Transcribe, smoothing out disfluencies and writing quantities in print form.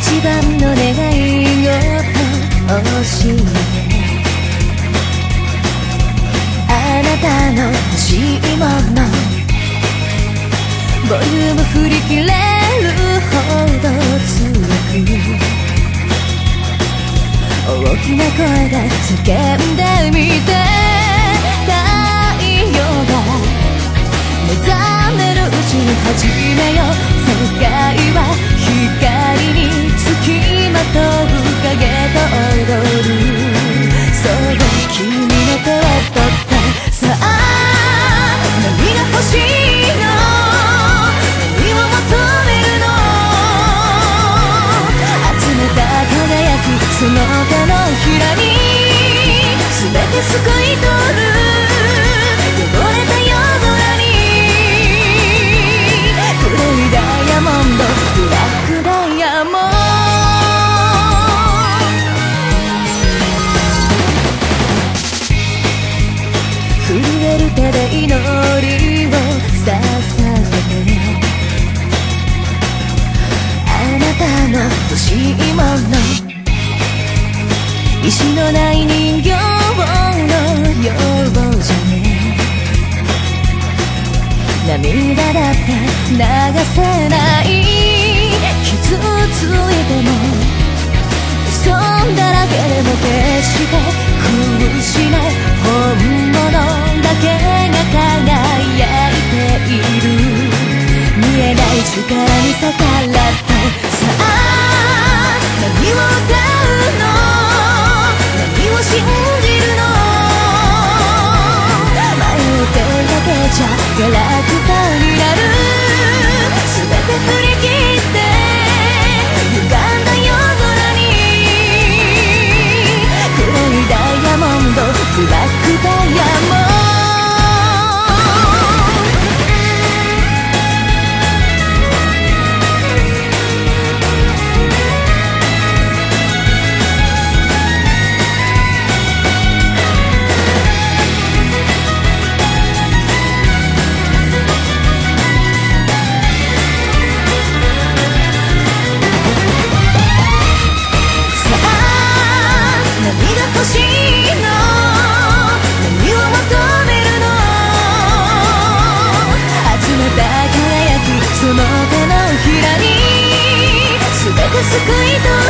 一番の願い事教えて、あなたの欲しいものボリューム振り切れるほど強く大きな声で叫んでみて、太陽が目覚めるうちに始めよう。世界は光につきまとう影と踊る。そう君の手を取って、さあ何が欲しいの、何を求めるの、集めた輝きその手のひらに全てすくい取る。汚れた夜空に黒いダイヤモンド、ブラックダイヤモンド。震える手で祈りを捧げて、あなたの欲しいもの、石のない人形のようじゃね。涙だって流せない、傷ついても嘘だらけでも決して苦しない本物だけが輝いている。見えない力に逆らって、さあ何を歌うの、何を信じるの、迷ってるだけじゃガラクタになる。全て振り切って歪んだ夜空に黒いダイヤモンド、ブラックダイヤモンド。欲しいの、何を求めるの、集めた輝きその手のひらに全てすくい取る。